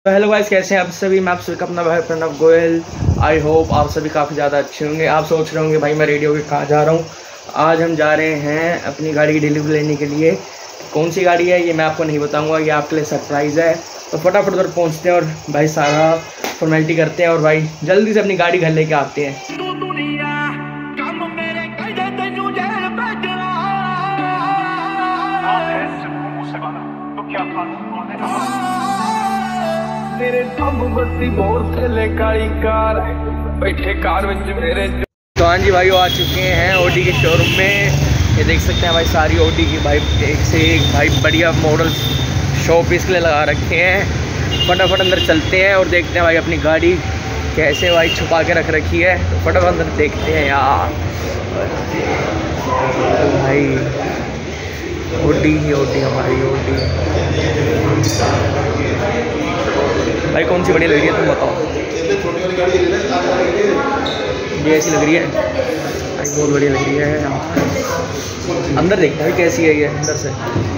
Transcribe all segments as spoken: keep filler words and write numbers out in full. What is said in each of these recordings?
तो hello guys, कैसे हैं आप सभी। मैं आप सभी का अपना भाई प्रणव गोयल। आई होप आप सभी काफ़ी ज़्यादा अच्छे होंगे। आप सोच रहे होंगे भाई मैं रेडियो के कहाँ जा रहा हूँ। आज हम जा रहे हैं अपनी गाड़ी की डिलीवरी लेने के लिए। कौन सी गाड़ी है ये मैं आपको नहीं बताऊँगा, ये आपके लिए सरप्राइज़ है। तो फटाफट उधर पहुँचते हैं और भाई सारा फॉर्मेलिटी करते हैं और भाई जल्दी से अपनी गाड़ी घर लेके आते हैं। तेरे बत्ती बोर थले काली कार बैठे कार विच मेरे। तो हाँ जी भाई, आ चुके हैं ओडी के शोरूम में। ये देख सकते हैं भाई सारी ओडी की भाई एक से एक भाई बढ़िया मॉडल्स शॉप इसके लिए लगा रखे हैं। फटाफट अंदर चलते हैं और देखते हैं भाई अपनी गाड़ी कैसे भाई छुपा के रख रखी है। तो फटाफट अंदर देखते हैं यार। तो भाई ओडी ही ओडी हमारी ओडी भाई। कौन सी बढ़िया लग रही है तुम बताओ। ये ऐसी लग रही है भाई, बहुत बढ़िया लग रही है। अंदर देखते हैं कैसी है ये अंदर से।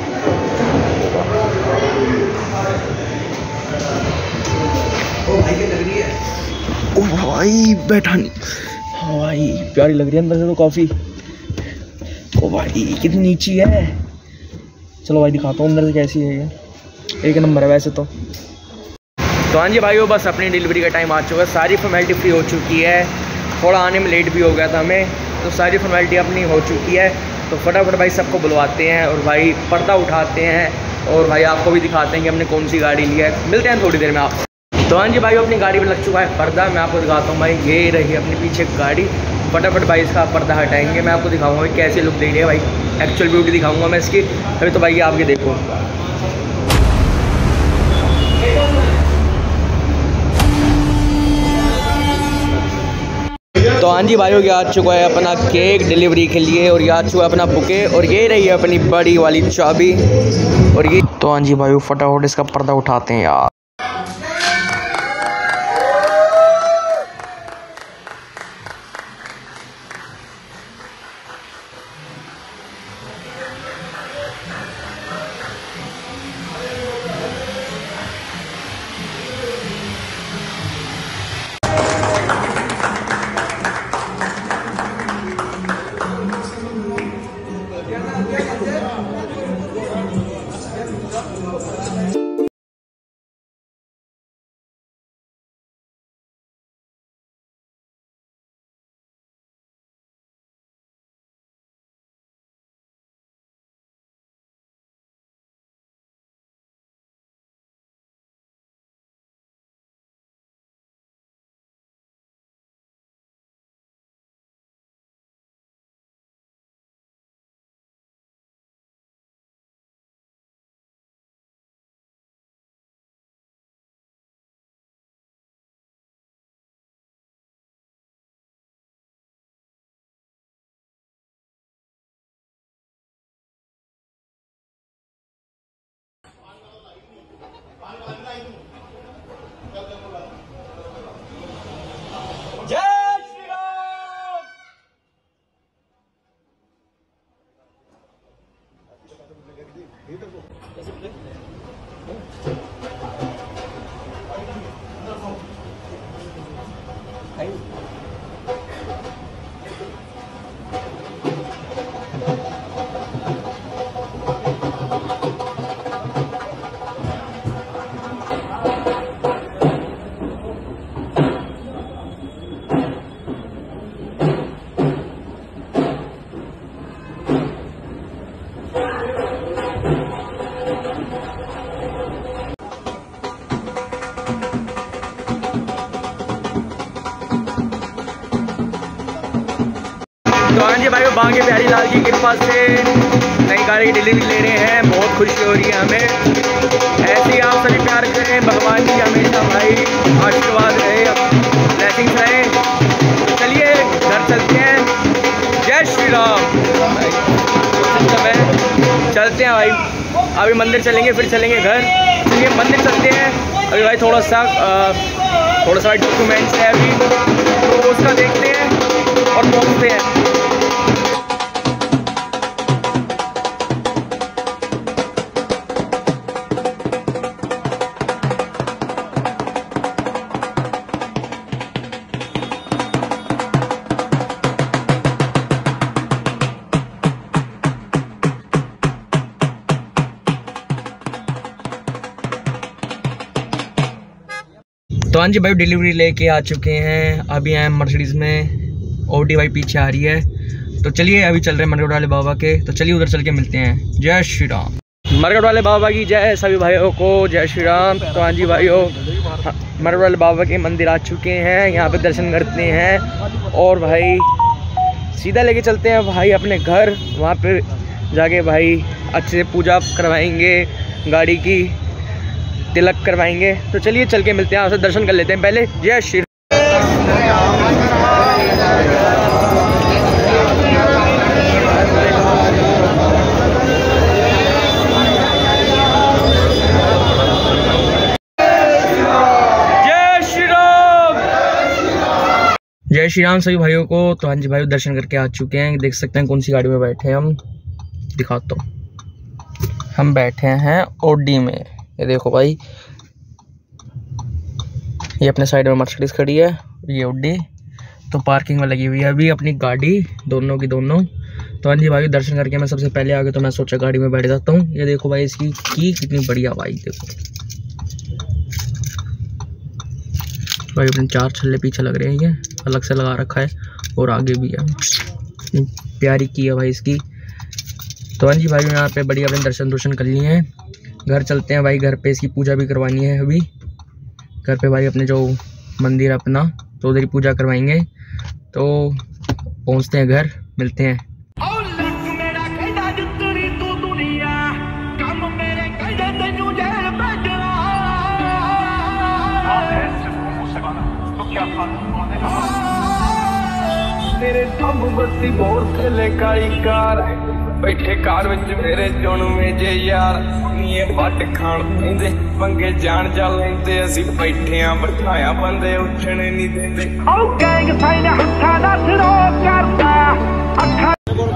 ओ भाई क्या लग रही है। ओ भाई बैठा नहीं। हाँ भाई प्यारी लग रही है अंदर से तो काफ़ी। ओ भाई कितनी नीची है। चलो भाई दिखाता हूँ अंदर से कैसी है ये। एक नंबर है वैसे तो। तो हाँ जी भाइयों, बस अपनी डिलीवरी का टाइम आ चुका है। सारी फॉर्मेलिटी फ्री हो चुकी है। थोड़ा आने में लेट भी हो गया था हमें, तो सारी फॉर्मेलिटी अपनी हो चुकी है। तो फटाफट भाई सबको बुलवाते हैं और भाई पर्दा उठाते हैं और भाई आपको भी दिखाते हैं कि हमने कौन सी गाड़ी ली है। मिलते हैं थोड़ी देर में आप। तो हाँ जी भाइयों, अपनी गाड़ी में लग चुका है पर्दा। मैं आपको दिखाता हूँ भाई, ये रही अपनी पीछे गाड़ी। फटाफट भाई इसका पर्दा हटाएंगे। मैं आपको दिखाऊंगा भाई कैसे लुक दे रही है भाई। एक्चुअल ब्यूटी दिखाऊंगा मैं इसकी। अभी तो भाई आपके देखो। तो हाँ जी भाइयों, ये आ चुका है अपना केक डिलीवरी के लिए और ये आ चुका है अपना बुके और ये रही है अपनी बड़ी वाली चाबी और ये। तो हाँ जी भाइयों, फटाफट इसका पर्दा उठाते हैं यार। तो हाँ जी भाई, बांके बिहारी लाल की कृपा से नई गाड़ी की डिलीवरी ले रहे हैं। बहुत खुशी हो रही है हमें। ऐसे ही आप सभी प्यार करें, भगवान की हमेशा भाई आशीर्वाद रहे, ब्लेसिंग्स रहे। चलिए घर चलते हैं। जय श्री राम। चलते हैं भाई, अभी मंदिर चलेंगे फिर चलेंगे घर। चलिए मंदिर चलते हैं। अभी भाई थोड़ा सा थोड़ा सा डॉक्यूमेंट्स है अभी, तो उसका देखते हैं और पहुँचते हैं। तो हाँ जी भाई डिलीवरी लेके आ चुके हैं, अभी आए मर्सिडीज़ में, ओडी भाई पीछे आ रही है। तो चलिए अभी चल रहे हैं मरगढ़ वाले बाबा के, तो चलिए उधर चल के मिलते हैं। जय श्री राम। मरगढ़ वाले बाबा की जय, सभी भाइयों को जय श्री राम। तो हाँ जी भाइयों मरगढ़ वाले बाबा के मंदिर आ चुके हैं, यहाँ पे दर्शन करते हैं और भाई सीधा लेके चलते हैं भाई अपने घर। वहाँ पे जाके भाई अच्छे से पूजा करवाएंगे, गाड़ी की तिलक करवाएंगे। तो चलिए चल के मिलते हैं, आपसे दर्शन कर लेते हैं पहले। जय श्री जय श्री राम सभी भाइयों को। तो हाँ जी भाई दर्शन करके आ चुके हैं, देख सकते हैं कौन सी गाड़ी में बैठे हैं हम, दिखाता हूँ। हम बैठे हैं ओडी में, ये देखो भाई, ये अपने साइड में मर्सिडीज़ खड़ी है, ये ओडी तो पार्किंग में लगी हुई है अभी अपनी गाड़ी, दोनों की दोनों। तो हाँ जी भाई दर्शन करके मैं सबसे पहले आ गया, तो मैं सोचा गाड़ी में बैठ जाता हूँ। ये देखो भाई इसकी की कितनी बढ़िया भाई, देखो भाई अपने चार छल्ले पीछे लग रहे हैं, ये अलग से लगा रखा है और आगे भी है, प्यारी की है भाई इसकी। तो हाँ जी भाई यहाँ पे बढ़िया अपने दर्शन दुर्शन कर लिए हैं, घर चलते हैं भाई, घर पे इसकी पूजा भी करवानी है अभी। घर पे भाई अपने जो मंदिर है अपना, तो उधर ही पूजा करवाएंगे। तो पहुँचते हैं घर, मिलते हैं। तेरे दम बत्ती बोर थले काली कार बैठे कार विच मेरे जुनमे जे यार ये वट खान पींदे पंगे जान जा लेंदे असी बैठे आ बिठाया बंदे उठने नहीं देंदे ओ गैंग साइन हत्था दा सिरो करदा अठा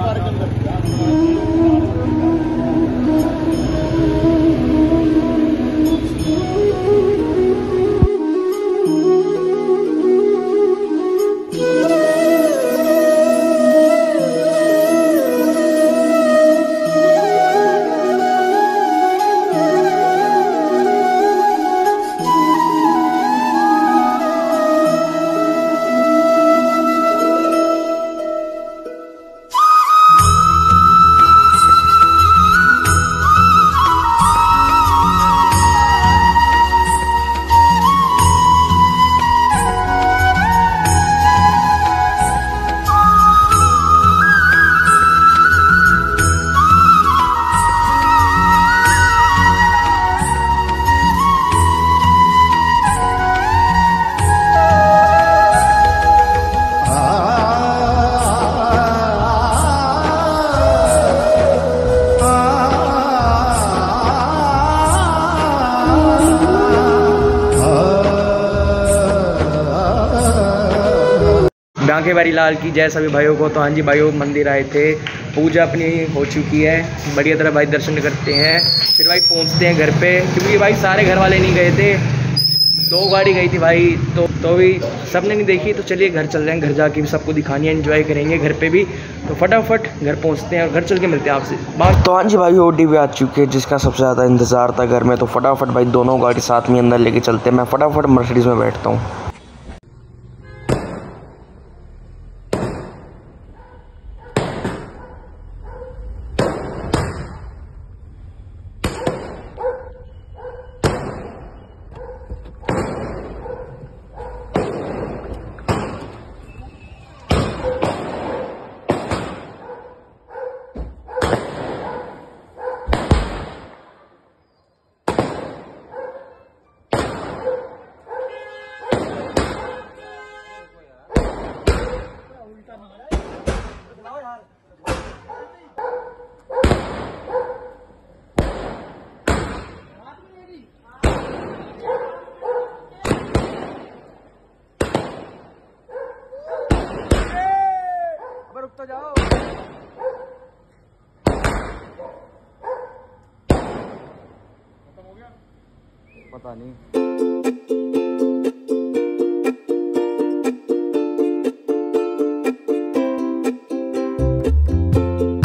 बांके बारी लाल की जय सभी भाइयों को। तो हाँ जी भाइयों मंदिर आए थे, पूजा अपनी हो चुकी है, बढ़िया तरह भाई दर्शन करते हैं, फिर भाई पहुँचते हैं घर पे, क्योंकि भाई सारे घर वाले नहीं गए थे, दो गाड़ी गई थी भाई, तो तो भी सबने नहीं देखी। तो चलिए घर चल रहे हैं, घर जाके भी सबको दिखानी है, एंजॉय करेंगे घर पे भी। तो फटाफट घर पहुँचते हैं और घर चल के मिलते हैं आपसे बात। तो हाँ जी भाई ओडी भी आ चुके हैं, जिसका सबसे ज़्यादा इंतज़ार था घर में। तो फटाफट भाई दोनों गाड़ी साथ में अंदर लेके चलते हैं, मैं फटाफट मर्सिडीज़ में बैठता हूँ। तो जाओ, खत्म हो गया, पता नहीं।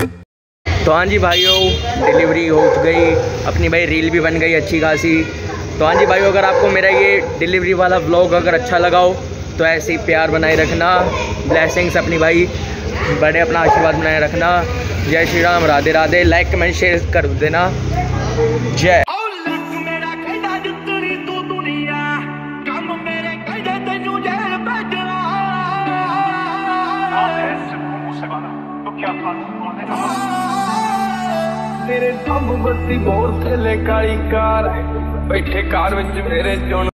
तो हाँ जी भाइयों डिलीवरी हो गई अपनी भाई, रील भी बन गई अच्छी खासी। तो हाँ जी भाई, अगर आपको मेरा ये डिलीवरी वाला व्लॉग अगर अच्छा लगा हो तो ऐसे ही प्यार बनाए रखना, ब्लेसिंग्स अपनी भाई, बड़े अपना आशीर्वाद बनाए रखना। जय Shri Ram, Radhe Radhe. Like comment share कर देना। जय। मेरे दम बत्ती बोल थले काली कार, बैठे कार विच मेरे जोन